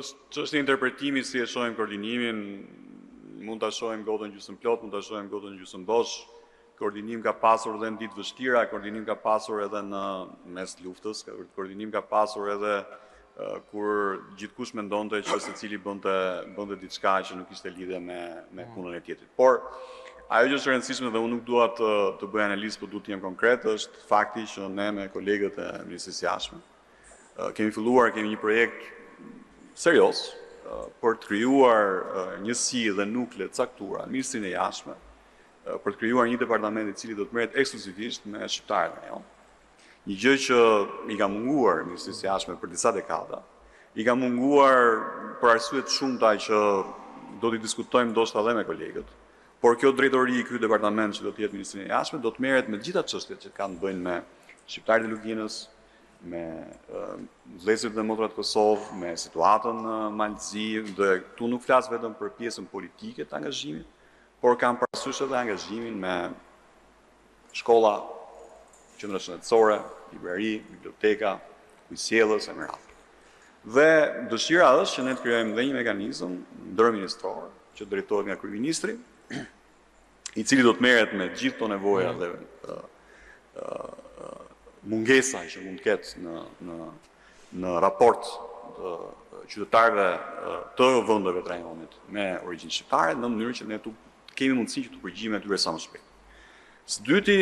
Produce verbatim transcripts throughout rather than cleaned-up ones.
Është çështje interpretimi si e shohim koordinimin, mund ta shohim gotën gjysmë plot, mund ta shohim gotën gjysmë bosh. Koordinim ka pasur edhe në ditë vështira, koordinim ka pasur edhe në mes luftës, koordinim ka pasur edhe uh, kur gjithkush mendonte që secili bënte bënte diçka që nuk ishte lidhje me me punën e tjetrit. Por ajo që është e rëndësishme dhe unë nuk dua të të bëj analizë, por duhet të jem konkret, është fakti që ne me kolegët e Ministrisë së Jashtme uh, kemi filluar, kemi një projekt serioz uh, për të krijuar uh, njësi dhe nukle të caktuara në Ministrinë e Jashtme, për të krijuar një departament i cili do të merret ekskluzivisht me shqiptarët, jo. Një gjë që i ka munguar Ministrisë së Jashtme për disa dekada, i ka munguar për arsye të shumta që do t'i diskutojmë ndoshta edhe me kolegët. Por kjo drejtori, ky departament që do të jetë Ministrinë e Jashtme, do të merret me të gjitha çështjet që kanë të bëjnë me shqiptarët e Luginës, me vëllezërit dhe motrat Kosovë, me situatën në Malzi, dhe këtu nuk flas vetëm për pjesën politike të angazhimit, por kam parasysh edhe angazhimin me shkolla, qendra shëndetësore, librari, biblioteka, kujtësjellës e merat. Dhe dëshira është që ne të krijojmë dhe një mekanizëm ndërministror që drejtohet nga kryeministri, i cili do të merret me gjithë këto nevoja dhe uh, uh, mungesa që mund të ketë në në në raport të qytetarëve të vendeve të rajonit me origjinë shqiptare, në mënyrë që ne tu kemi mundësi që të përgjigjemi atyre sa më shpejt. Së dyti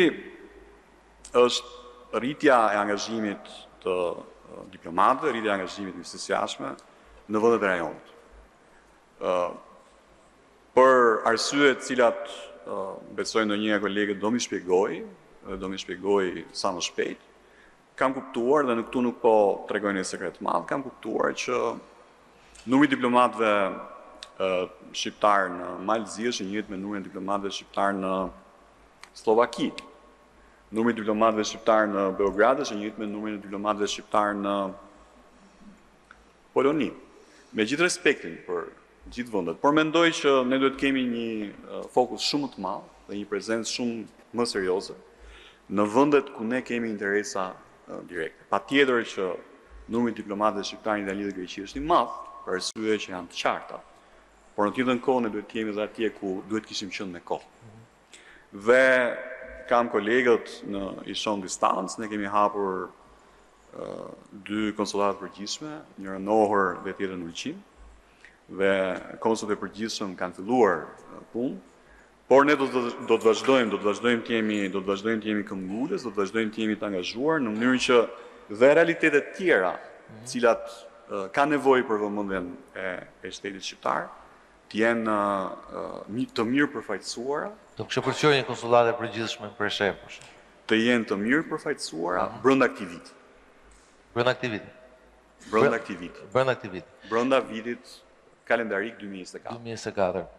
është rritja e angazhimit të diplomatëve, rritja e angazhimit të Ministrisë së Jashtme në vendet e rajonit. Uh, për arsye të cilat uh, besoj ndonjë nga kolegët do mi shpjegoj, do mi shpjegoj sa më shpejt, kam kuptuar, dhe në këtu nuk po tregoj një sekret të madh, kam kuptuar që numri i diplomatëve uh, shqiptar në Malzi është i njëjtë me numrin e diplomatëve shqiptar në Slovaki. Numri i diplomatëve shqiptar në Beograd është i njëjtë me numrin e diplomatëve shqiptar në Poloni. Me gjithë respektin për gjithë vendet, por mendoj që ne duhet kemi një uh, fokus shumë të madh dhe një prezencë shumë më serioze në vendet ku ne kemi interesa uh, direkte. Patjetër që numri i diplomatëve shqiptar në Itali dhe Greqi është i madh, për arsye që janë të qarta. Por në të njëjtën kohë ne duhet të jemi edhe atje ku duhet kishim qenë me kohë. Dhe kam kolegët në i shonë distancë, ne kemi hapur uh, dy konsullatat përgjithshme, njëra në Ohër dhe tjetrën në Ulqin, dhe konsullet e përgjithshëm kanë filluar uh, punë, por ne do të, do të vazhdojmë, do të vazhdojmë të jemi, do të vazhdojmë të jemi këmbgulës, do të vazhdojmë të jemi të angazhuar në mënyrë që dhe realitetet tjera, cilat uh, ka nevojë për vëmendjen e, e shtetit shqiptar, të jenë uh, të mirë përfaqësuara. Do kishë përqyrë një konsullate përgjithshme për shef. Të jenë të mirë përfaqësuara uh -huh. brenda këtij viti. Brenda këtij viti. Brenda këtij viti. Brenda këtij viti. Brenda vitit kalendarik dy mijë e njëzet e katër. dy mijë e njëzet e katër.